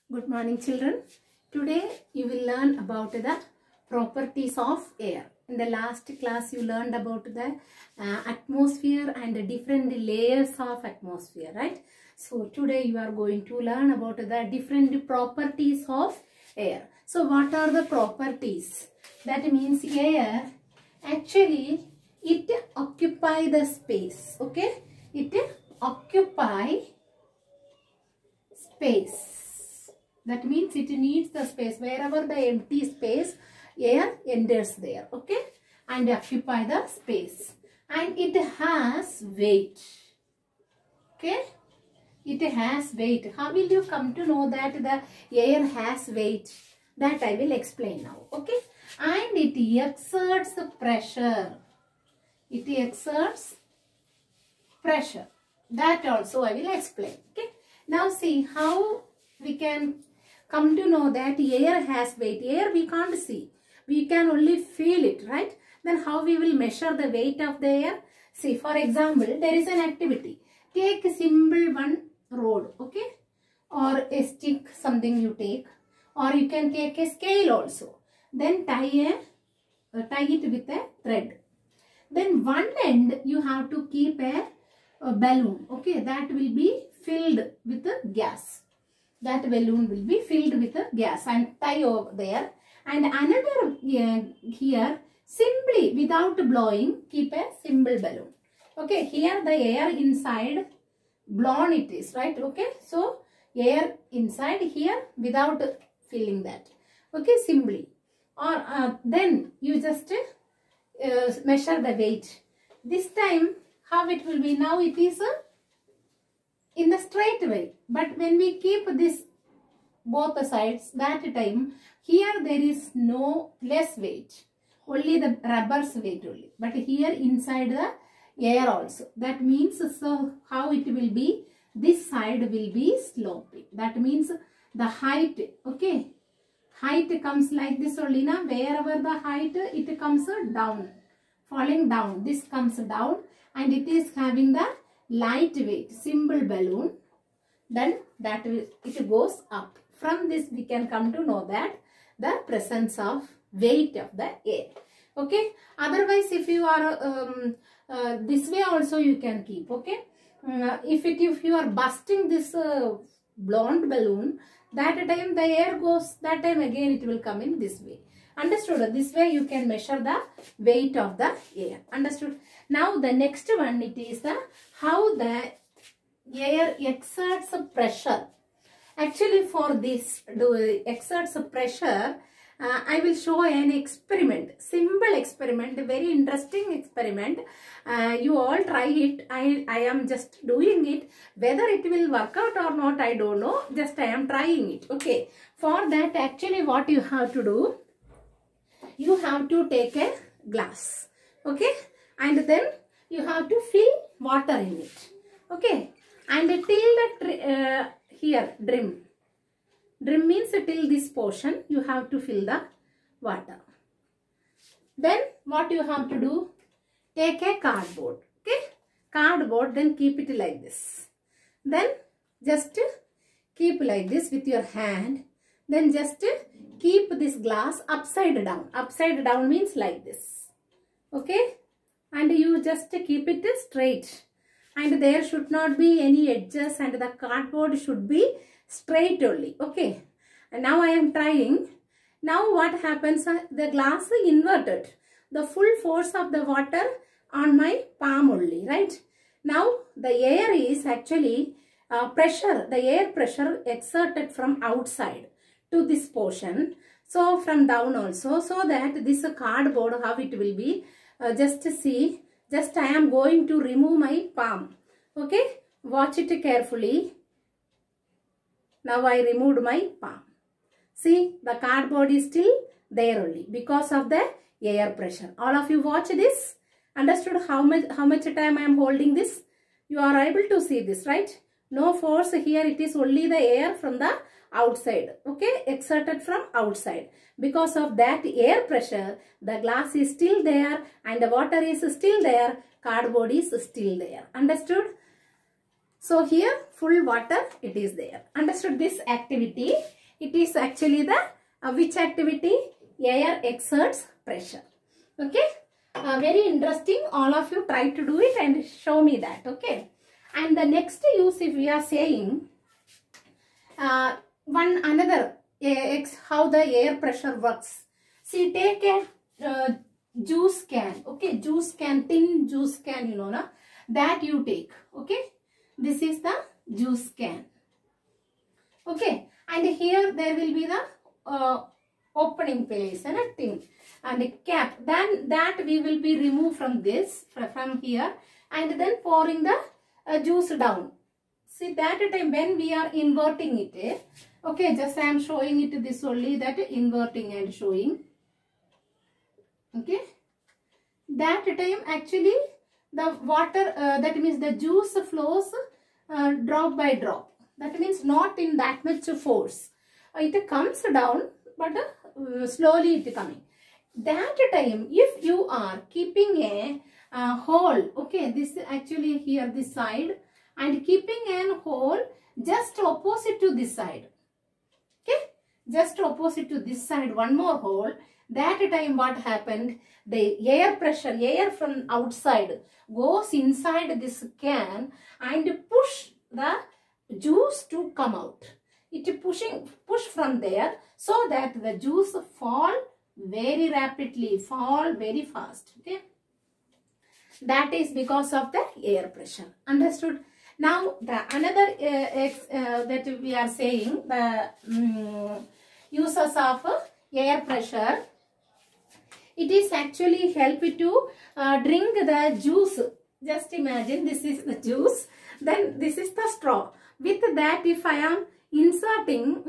Good morning, children. Today you will learn about the properties of air. In the last class you learned about the atmosphere and the different layers of atmosphere, right? So today you are going to learn about the different properties of air. So what are the properties? That means air actually it occupy the space, okay? It occupy space. That means it needs the space. Wherever the empty space, air enters there, okay? And occupy the space. And it has weight, okay? It has weight. How will you come to know that the air has weight? That I will explain now, okay? And it exerts pressure. It exerts pressure. That also I will explain, okay? Now see how we can come to know that air has weight. Air we can't see. We can only feel it, right? Then how we will measure the weight of the air? See, for example, there is an activity. Take a simple one rod, okay? Or a stick, something you take. Or you can take a scale also. Then tie it with a thread. Then one end you have to keep a balloon, okay? That will be filled with the gas. That balloon will be filled with the gas and tie over there. And another here, simply without blowing, keep a simple balloon. Okay, here the air inside blown it is, right? Okay, so air inside here without filling that. Okay, simply. Or then you just measure the weight. This time, how it will be? Now it is in the straight way. But when we keep this both the sides, that time here there is no less weight, only the rubber's weight only. But here inside the air also. That means so how it will be? This side will be sloping. That means the height, okay? Height comes like this only now. Wherever the height, it comes down, falling down. This comes down and it is having the lightweight simple balloon. Then that will, it goes up. From this we can come to know that the presence of weight of the air. Okay. Otherwise, if you are this way also you can keep. Okay. If you are busting this blown balloon, that time the air goes. That time again it will come in this way. Understood? This way you can measure the weight of the air. Understood? Now the next one, it is the how the air exerts pressure. Actually for this exerts pressure, I will show an experiment. Simple experiment, very interesting experiment. You all try it. I am just doing it. Whether it will work out or not, I don't know. Just I am trying it. Okay. For that, actually what you have to do, you have to take a glass, okay, and then you have to fill water in it, okay, and till the here brim means till this portion you have to fill the water. Then what you have to do, take a cardboard, okay, cardboard, then keep it like this, then just keep like this with your hand, then just keep this glass upside down. Upside down means like this. Okay. And you just keep it straight. And there should not be any edges and the cardboard should be straight only. Okay. And now I am trying. Now what happens? The glass is inverted. The full force of the water on my palm only. Right. Now the air is actually pressure. The air pressure exerted from outside to this portion, so from down also, so that this cardboard, how it will be, just see, just I am going to remove my palm, okay, watch it carefully. Now I removed my palm. See, the cardboard is still there only because of the air pressure. All of you watch this. Understood how much time I am holding this? You are able to see this, right? No force here, it is only the air from the outside, okay, exerted from outside. Because of that air pressure, the glass is still there and the water is still there, cardboard is still there. Understood? So here full water it is there. Understood this activity? It is actually the which activity? Air exerts pressure. Okay. Very interesting. All of you try to do it and show me that. Okay. And the next use, if we are saying one another how the air pressure works. See, take a juice can. Okay, juice can, tin juice can, you know, na, that you take. Okay, this is the juice can. Okay, and here there will be the opening place and a tin and a cap. Then that we will be removed from this, from here, and then pouring the juice down. See, that time when we are inverting it, okay, just I am showing it this only, that inverting and showing. Okay, that time actually the water, that means the juice flows drop by drop. That means not in that much force. It comes down, but slowly it coming. That time, if you are keeping a hole, okay, this actually here this side, and keeping a hole just opposite to this side. Okay, just opposite to this side, one more hole. That time what happened? The air pressure, air from outside goes inside this can and push the juice to come out. It push from there so that the juice fall very rapidly, fall very fast. Okay, that is because of the air pressure. Understood? Now the another that we are saying, the uses of air pressure. It is actually help to drink the juice. Just imagine, this is the juice, then this is the straw. With that, if I am inserting,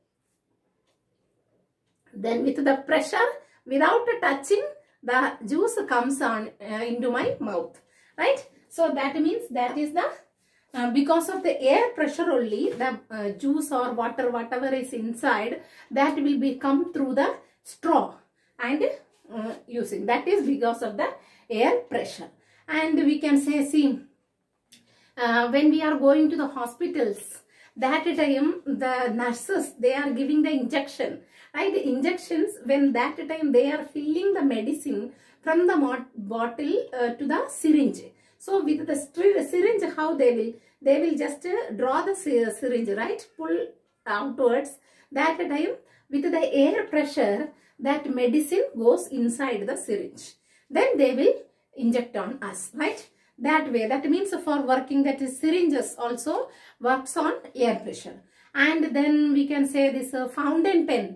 then with the pressure, without touching, the juice comes on into my mouth, right? So that means that is the because of the air pressure only, the juice or water, whatever is inside, that will become through the straw and using. That is because of the air pressure. And we can say, see, when we are going to the hospitals, that time the nurses, they are giving the injection, right? The injections, when that time they are filling the medicine from the bottle to the syringe. So with the syringe, how they will just draw the syringe, right? Pull outwards. That time with the air pressure, that medicine goes inside the syringe. Then they will inject on us, right? That way. That means for working, that is syringes also works on air pressure. And then we can say this fountain pen.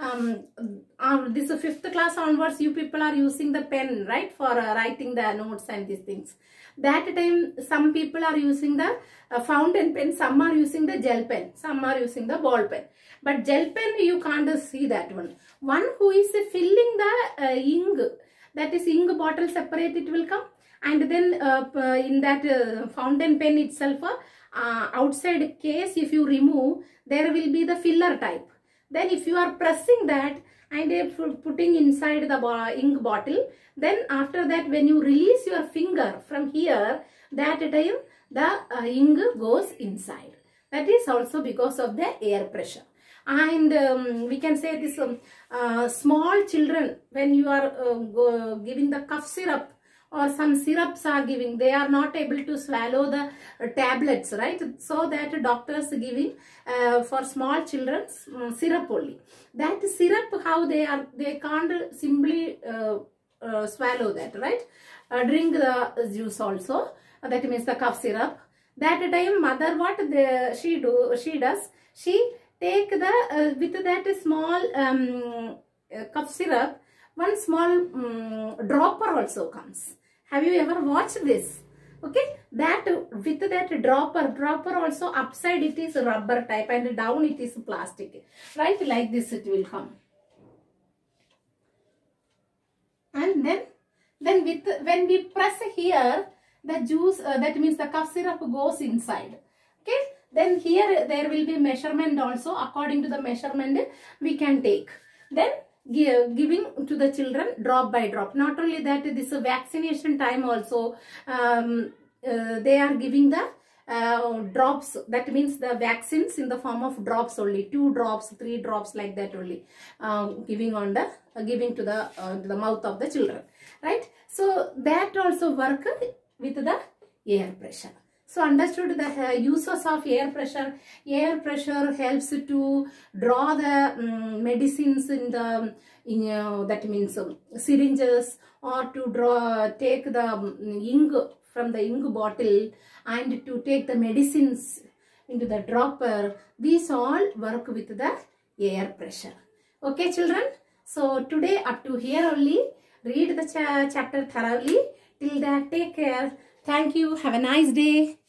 This 5th class onwards, you people are using the pen, right, for writing the notes and these things. That time some people are using the fountain pen, some are using the gel pen, some are using the ball pen. But gel pen, you can't see that one. One who is filling the ink, that is ink bottle separate, it will come. And then in that fountain pen itself, outside case, if you remove, there will be the filler type. Then if you are pressing that and putting inside the ink bottle, then after that, when you release your finger from here, that time the ink goes inside. That is also because of the air pressure. And we can say this small children, when you are giving the cough syrup or some syrups are giving, they are not able to swallow the tablets, right? So that doctors giving for small children syrup only. That syrup, how they can't simply swallow that, right? Drink the juice also. That means the cough syrup. That time mother, what she does, she take the with that small cough syrup, one small dropper also comes. Have you ever watched this? Okay, that with that dropper also upside it is rubber type and down it is plastic, right? Like this it will come. And then when we press here, the juice, that means the cough syrup goes inside. Okay, then here there will be measurement also. According to the measurement we can take. Then giving to the children drop by drop. Not only that, this vaccination time also they are giving the drops, that means the vaccines in the form of drops only, 2 drops, 3 drops, like that only, giving to the mouth of the children, right? So that also work with the air pressure. So understood the uses of air pressure. Air pressure helps to draw the medicines in the that means syringes, or to take the ink from the ink bottle, and to take the medicines into the dropper. These all work with the air pressure. Okay, children. So today up to here only. Read the chapter thoroughly. Till that, take care. Thank you. Have a nice day.